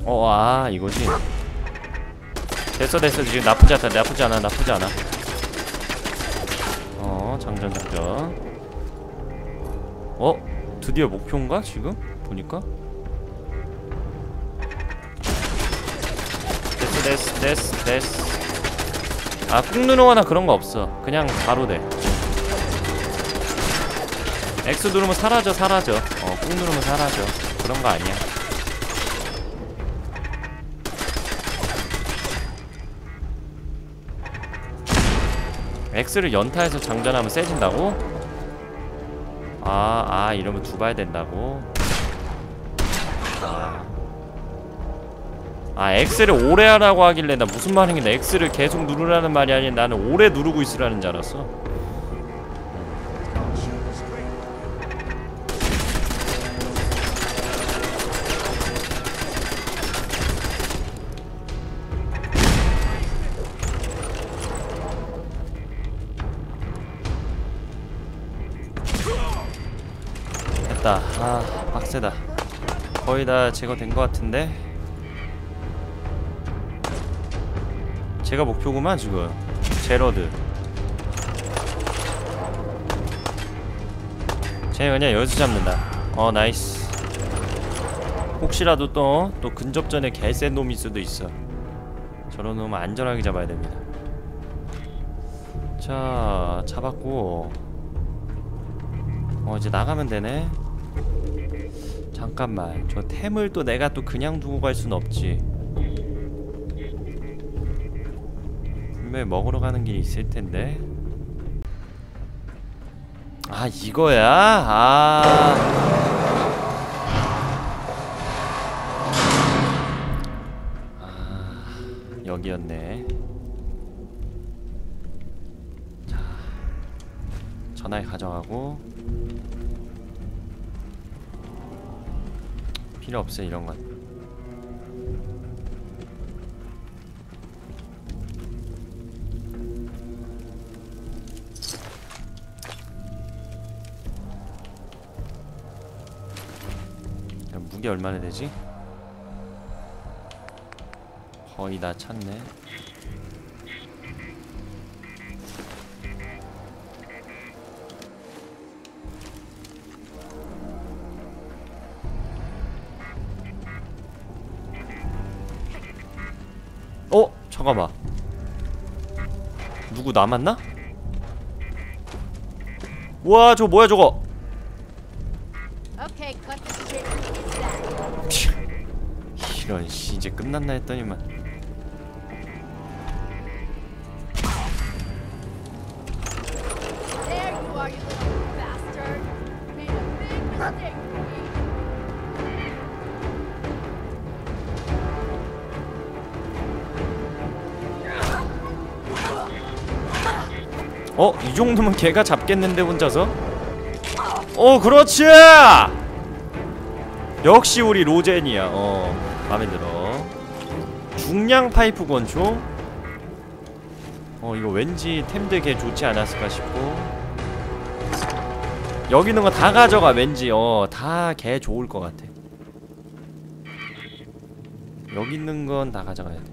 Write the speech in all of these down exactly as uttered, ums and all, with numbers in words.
어, 아 이거지. 됐어 됐어. 지금 나쁘지 않다. 나쁘지 않아 나쁘지 않아. 어 장전 장전. 어? 드디어 목표인가 지금? 보니까? 됐어 됐어 됐어 됐어. 아 꾹 누르거나 그런거 없어. 그냥 바로 돼. X 누르면 사라져 사라져. 어 꾹 누르면 사라져. 그런거 아니야. X를 연타해서 장전하면 세진다고? 아, 아 이러면 두 발 된다고? 아, 아 X를 오래 하라고 하길래 나 무슨 말인데 X를 계속 누르라는 말이 아니라 나는 오래 누르고 있으라는 줄 알았어. 됐다. 아 빡세다. 거의 다 제거된 것 같은데. 제가 목표구만 지금. 제러드. 쟤 그냥 여기서 잡는다. 어 나이스. 혹시라도 또 또 근접전에 개센 놈일 수도 있어. 저런 놈은 안전하게 잡아야 됩니다. 자 잡았고 어 이제 나가면 되네. 잠깐만 저 템을 또 내가 또 그냥 두고 갈 순 없지. 분명히 먹으러 가는 길이 있을 텐데. 아 이거야? 아, 아 여기였네. 자 전화기 가져가고. 필요 없어 이런 건. 무게 얼마나 되지? 거의 다 찼네. 어? 잠깐만. 누구 남았나? 우와 저거 뭐야 저거. 이런 씨 이제 끝났나 했더니만. 어? 이 정도면 걔가 잡겠는데 혼자서? 어 그렇지! 역시 우리 로젠이야. 어 맘에 들어. 중량 파이프 권총. 어 이거 왠지 템들 걔 좋지 않았을까 싶고. 여기 있는 거 다 가져가. 왠지 어 다 걔 좋을 것 같아. 여기 있는 건 다 가져가야 돼.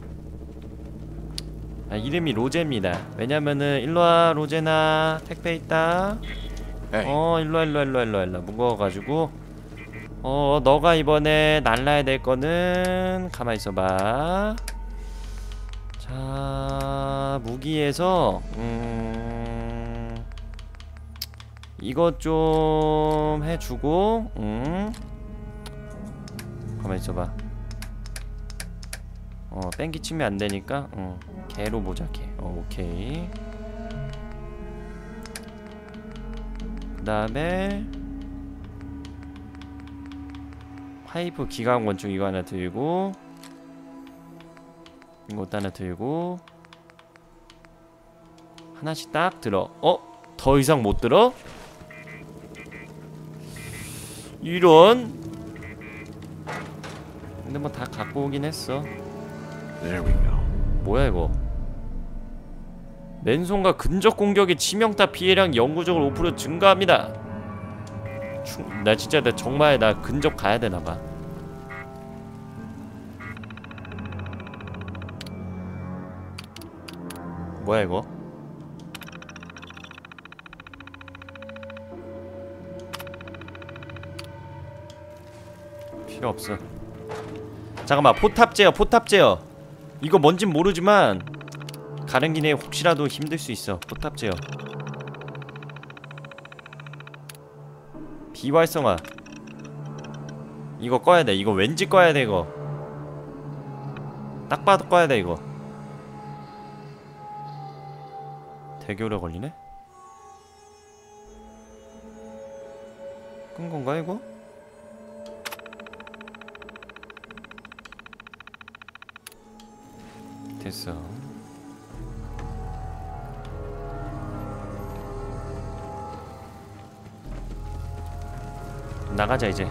아 이름이 로제입니다. 왜냐면은 일로와 로제나 택배 있다. 에이. 어 일로와 일로와 일로와 일로와 일로와 무거워가지고. 어 너가 이번에 날라야 될 거는 가만히 있어봐. 자 무기에서 음 이것 좀 해주고. 음 가만히 있어봐. 어 뺑기 치면 안 되니까 어 개로 보자. 개. 어 오케이. 그 다음에 파이프 기관 권총 이거 하나 들고. 이것도 하나 들고. 하나씩 딱 들어. 어? 더 이상 못 들어? 이런. 근데 뭐 다 갖고 오긴 했어. 뭐야 이거. 맨손과 근접 공격의 치명타 피해량 영구적으로 오 퍼센트 증가합니다. 나 진짜 나 정말 나 근접 가야 되나봐. 뭐야 이거? 필요 없어. 잠깐만, 포탑 제어, 포탑 제어. 이거 뭔진 모르지만 가는 길에 혹시라도 힘들 수 있어. 포탑 제어. 비활성화. 이거 꺼야 돼. 이거 왠지 꺼야 돼. 이거 딱 봐도 꺼야 돼. 이거 되게 오래 걸리네. 끈 건가 이거? 됐어. 나가자 이제.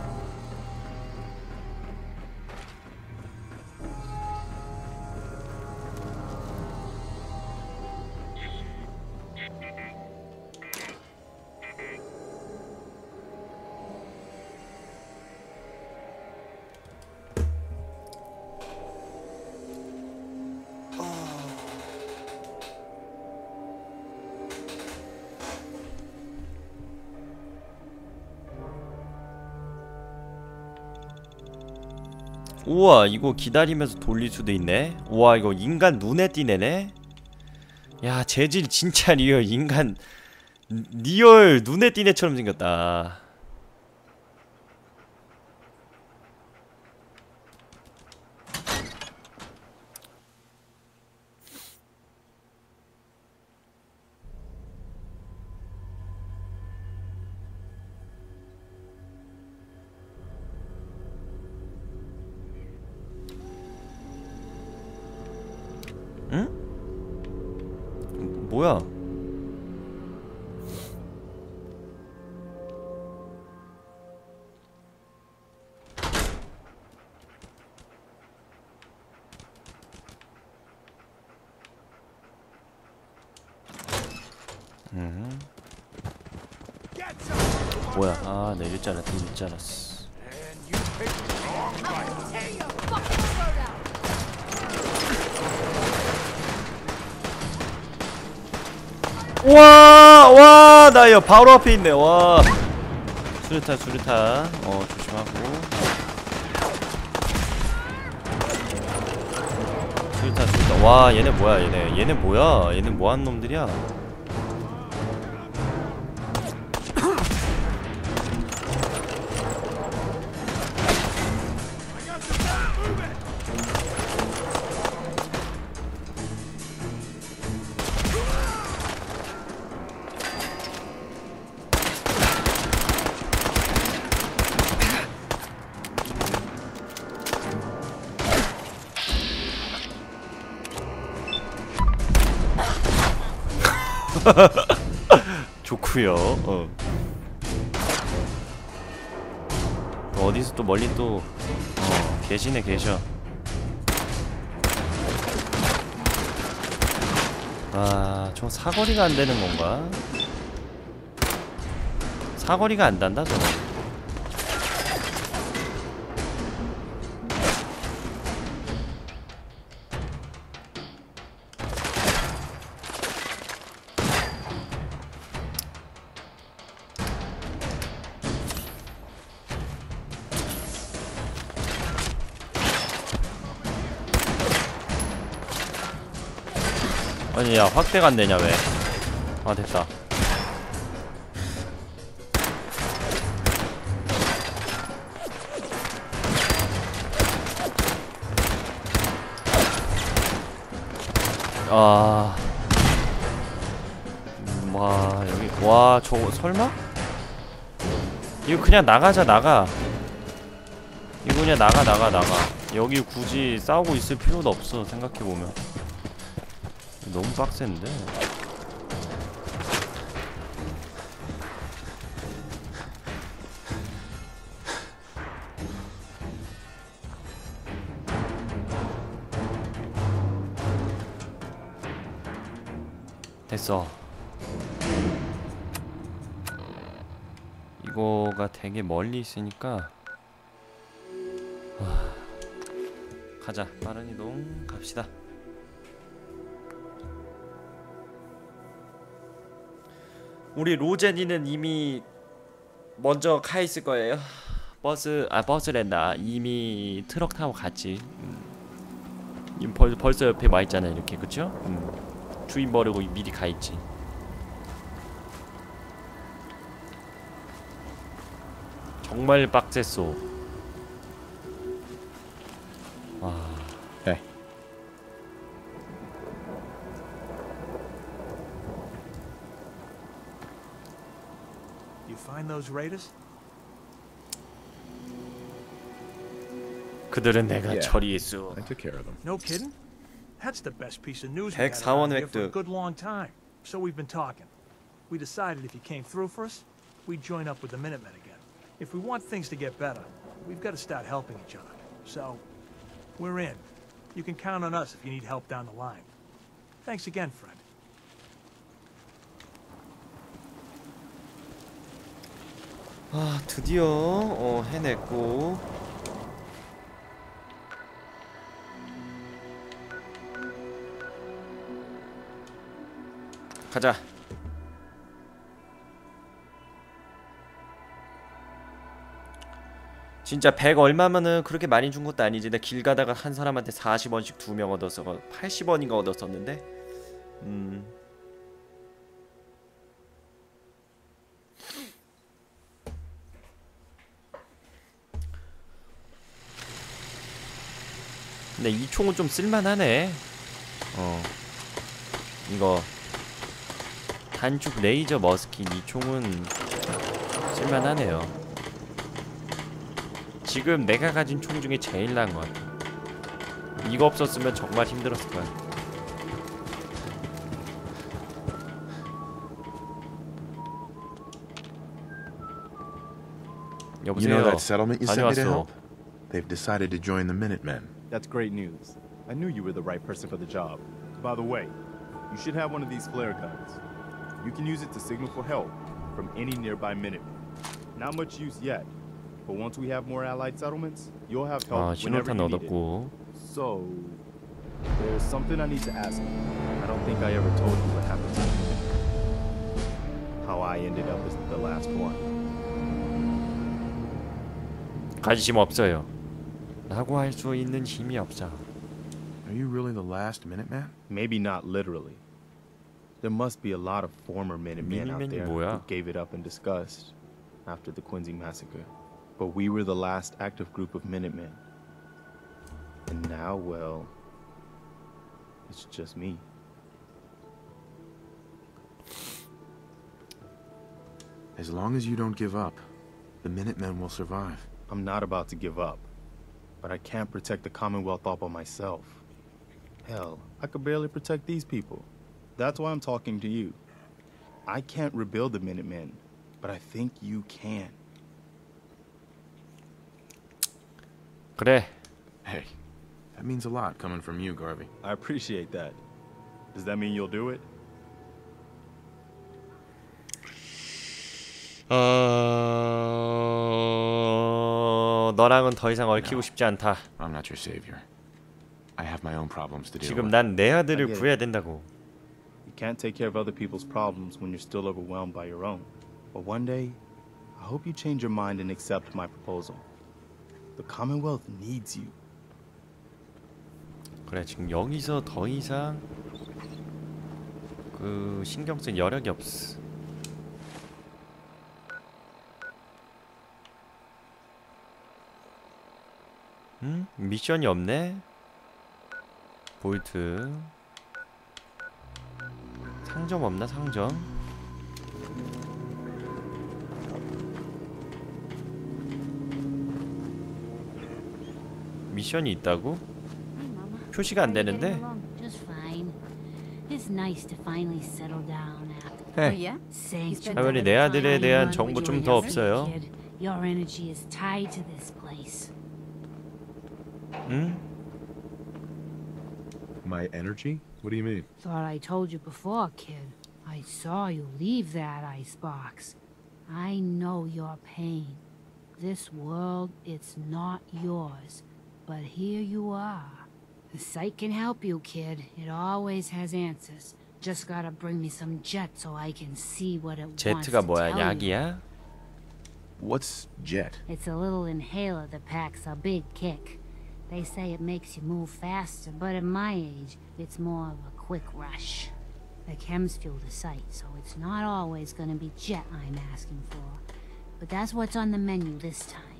우와, 이거 기다리면서 돌릴 수도 있네. 우와, 이거 인간 눈에 띄네네. 야, 재질 진짜 리얼 인간 리얼 눈에 띄네처럼 생겼다. 응? 뭐야? 음. 뭐야? 아, 내릴 줄 알았다. 내릴 줄 알았어. 와, 와, 나 여 바로 앞에 있네. 와, 수류탄, 수류탄. 어, 조심하고. 수류탄, 수류탄. 와, 얘네 뭐야? 얘네, 얘네 뭐야? 얘네 뭐하는 놈들이야? 좋구요. 어. 또 어디서 또 멀리 또 어, 계시네 계셔. 아, 저 사거리가 안 되는 건가? 사거리가 안 단다 저거. 아니, 야, 확대가 안 되냐 왜? 아, 됐다. 아, 음, 와, 여기, 와, 저거 설마? 이거 그냥 나가자. 나가. 이거 그냥 나가 나가 나가. 여기 굳이 싸우고 있을 필요도 없어. 생각해보면 너무 빡센데. 됐어. 이거가 되게 멀리 있으니까 와, 가자. 빠른 이동 갑시다. 우리 로제니는 이미 먼저 가 있을 거예요. 버스 아 버스랜다. 이미 트럭 타고 갔지. 음. 이미 벌, 벌써 옆에 와 있잖아 이렇게 그쵸? 음. 주인 모르고 미리 가 있지. 정말 빡셌소. 와. Hey. You find those raiders? 그들은 내가 Yeah. 처리했소. I took care of them. No kidding? That's the best piece of news we had 백사 원 around here for a 획득. good long time. So we've been talking. We decided if you came through for us, we'd join up with the Minutemen again. If we want things to get better, we've got to start helping each other. So, we're in. You can count on us if you need help down the line. Thanks again, friend. 아 드디어 어, 해냈고. 가자. 진짜 백 얼마면은 그렇게 많이 준 것도 아니지. 나 길 가다가 한 사람한테 사십 원씩 두 명 얻었어. 팔십 원인가 얻었었는데. 음. 근데 이 총은 좀 쓸만하네. 어. 이거 단축 레이저 머스킨 이 총은 쓸만하네요. 지금 내가 가진 총 중에 제일 나은 것 같아. 이거 없었으면 정말 힘들었을 거야. 여보세요. You know that settlement you sent me to 다녀왔어. help? They've decided to join the Minutemen. That's great news. I knew you were the right person for the job. By the way, you should have one of these flare guns. You can use it to signal for help from any nearby Minutemen. Not much use yet, but once we have more allied settlements, you'll have help 아, whenever 신호탄 you need it. 얻었고. So, there's something I need to ask you. I don't think I ever told you what happened to me. How I ended up as the last one. 관심 없어요. 라고 할 수 있는 힘이 없어. Are you really the last Minuteman? Maybe not literally. There must be a lot of former Minutemen out Minutemen이 there 뭐야? who gave it up in disgust after the Quincy massacre. But we were the last active group of Minutemen. And now, well, it's just me. As long as you don't give up, the Minutemen will survive. I'm not about to give up. But I can't protect the Commonwealth all by myself. Hell, I could barely protect these people. That's why I'm talking to you. I can't rebuild the Minutemen, but I think you can. 그래. Hey, that means a lot coming from you, Garvey. I appreciate that. Does that mean you'll do it? 어... 너랑은 더 이상 얽히고 싶지 않다. I'm not your savior. I have my own problems to deal 지금 with. 난 내 아들을 알겠- 구해야 된다고. You can't take care of other people's problems when you're still overwhelmed by your own. But one day, I hope you change your mind and accept my proposal. The Commonwealth needs you. 그래 지금 여기서 더 이상 그 신경 쓸 여력이 없어. 응? 미션이 없네. 볼트. 상점 없나 상점? 미션이 있다고? 표시가 안 되는데. Just fine. It's nice to finally settle down after. Oh yeah? Sanctuary. 할머니 내 아들에 대한 정보 좀 더 없어요. Kid, your energy is tied to this place. 응? My energy? What do you mean? Thought I told you before, kid. I saw you leave that icebox. I know your pain. This world, it's not yours. But here you are. The site can help you, kid. It always has answers. just gotta bring me some jet so I can see what it wants 제트가 to 뭐야? tell you. 약이야? What's jet? It's a little inhaler that packs a big kick. They say it makes you move faster, but at my age, it's more of a quick rush. The chems fuel the site, so it's not always gonna be jet I'm asking for. But that's what's on the menu this time.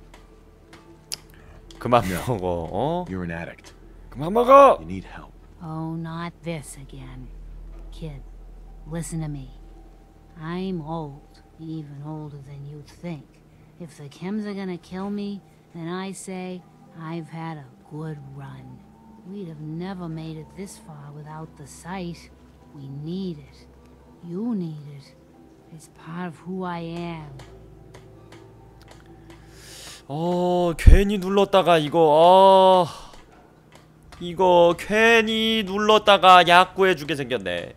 그만 먹어. 어? You're an addict. 그만 먹어. You need help. Oh, not this again. Kid, listen to me. I'm old, even older than you'd think. If the chems are gonna kill me, then I say I've had a good run. We'd have never made it this far without the site. We need it. You need it. It's part of who I am. 어, 괜히 눌렀다가 이거 어 이거 괜히 눌렀다가 약 구해주게 생겼네.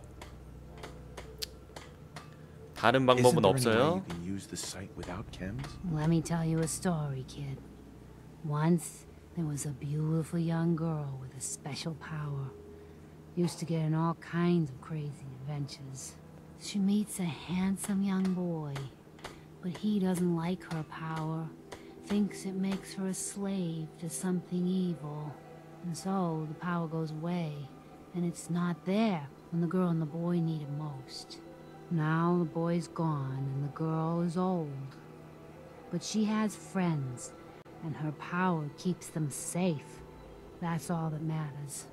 다른 방법은 Isn't there any way 없어요? you can use the site without chems? Let me tell you a story, kid. Once, there was a beautiful young girl with a special power. Used to get in all kinds of crazy adventures. She meets a handsome young boy, but he doesn't like her power. Thinks it makes her a slave to something evil. And so, the power goes away, and it's not there when the girl and the boy need it most. Now the boy's gone, and the girl is old. But she has friends, and her power keeps them safe. That's all that matters.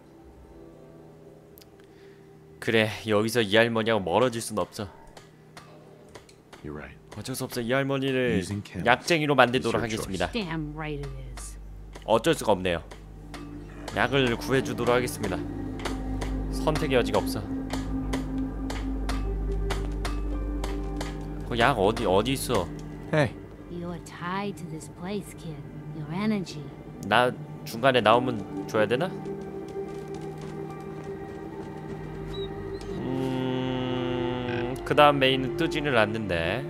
그래, 여기서 이 할머니하고 멀어질 순 없어. You're right. 어쩔 수 없어. 이 할머니를 Using chems 약쟁이로 만들도록 is your 하겠습니다. Damn right it is. 어쩔 수가 없네요. 약을 구해주도록 하겠습니다. 선택의 여지가 없어. 그 약 어디 어디 있어? Hey. You're tied to this place, kid. Your energy. 나 중간에 나오면 줘야 되나? 음, 그 다음 메인은 뜨지는 않는데.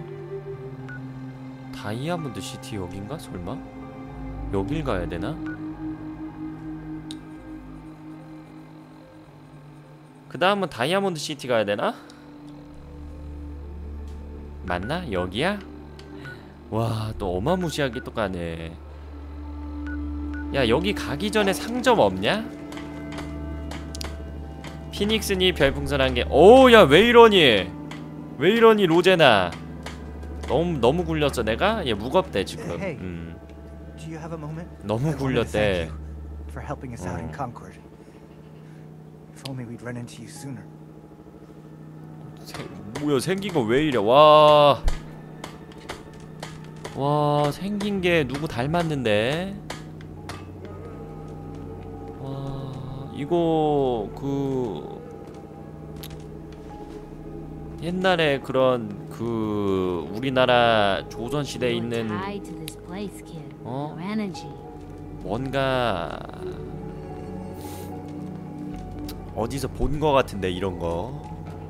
다이아몬드 시티 여긴가? 설마? 여길 가야 되나? 그 다음은 다이아몬드 시티 가야 되나? 맞나? 여기야? 와, 또 어마무시하게 또 가네. 야, 여기 가기 전에 상점 없냐? 피닉스니 별풍선 한 개. 오, 야, 왜 이러니? 왜 이러니, 로제나? 너무 너무 굴렸어 내가? 얘 무겁대 지금. Hey. 음. Do you have a moment? 너무 I wanted to 굴렸대. thank you for helping us out in 어. Concord. If only we'd run into you sooner. 생, 뭐야, 생긴 거 왜 이래? 와. 와, 생긴 게 누구 닮았는데? 와, 이거 그 옛날에 그런 그 우리나라 조선 시대에 You're 있는 tied to this place, kid. 어? Your energy. 뭔가 어디서 본 거 같은데 이런 거.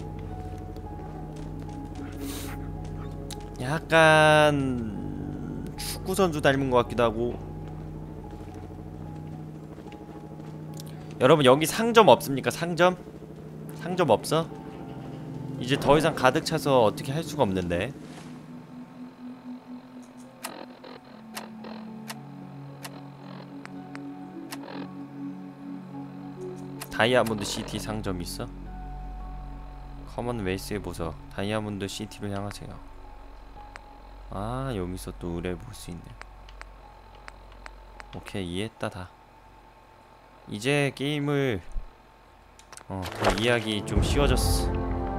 약간 축구 선수 닮은 것 같기도 하고. 여러분 여기 상점 없습니까? 상점? 상점 없어? 이제 더 이상 가득 차서 어떻게 할 수가 없는데. 다이아몬드 시티 상점 있어? 커먼웨이스의 보석 다이아몬드 시티로 향하세요. 아, 여기서 또 의뢰 볼 수 있네. 오케이, 이해했다 다. 이제 게임을 어, 더 이해하기 좀 쉬워졌어.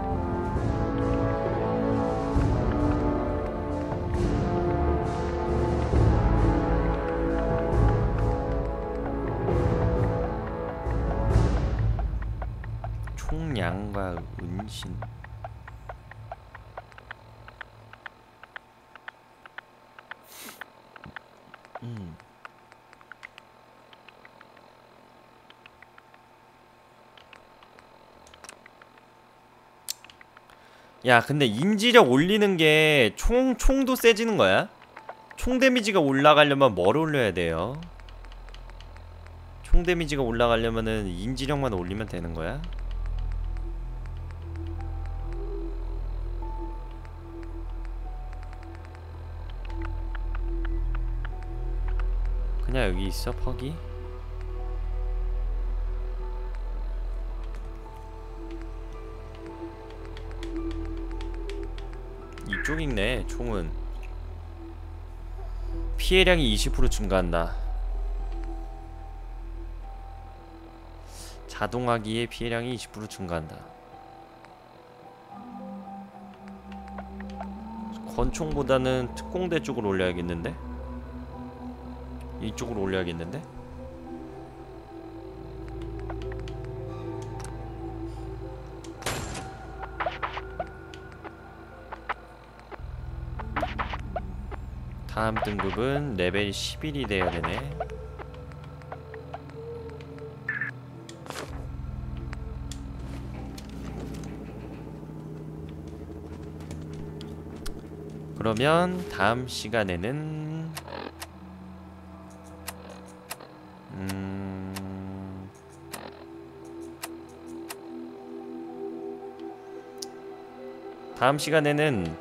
총량과 은신. 음. 야, 근데 인지력 올리는 게 총, 총도 세지는 거야? 총 데미지가 올라가려면 뭘 올려야 돼요? 총 데미지가 올라가려면은 인지력만 올리면 되는 거야? 그냥 여기 있어 퍽이? 이쪽 있네. 총은 피해량이 이십 퍼센트 증가한다. 자동화기의 피해량이 이십 퍼센트 증가한다. 권총보다는 특공대 쪽으로 올려야겠는데? 이쪽으로 올려야겠는데? 다음 등급은 레벨 십일이 돼야 되네. 그러면 다음 시간에는 음... 다음 시간에는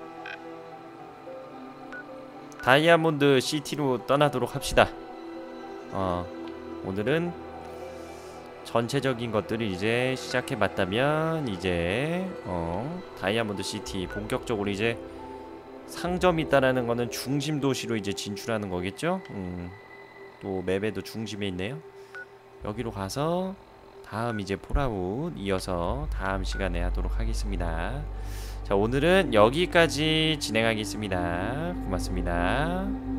다이아몬드 시티로 떠나도록 합시다. 어, 오늘은 전체적인 것들을 이제 시작해봤다면 이제 어, 다이아몬드 시티 본격적으로 이제 상점이 있다라는 거는 중심 도시로 이제 진출하는 거겠죠? 음, 또 맵에도 중심에 있네요. 여기로 가서 다음 이제 폴아웃 이어서 다음 시간에 하도록 하겠습니다. 자, 오늘은 여기까지 진행하겠습니다. 고맙습니다.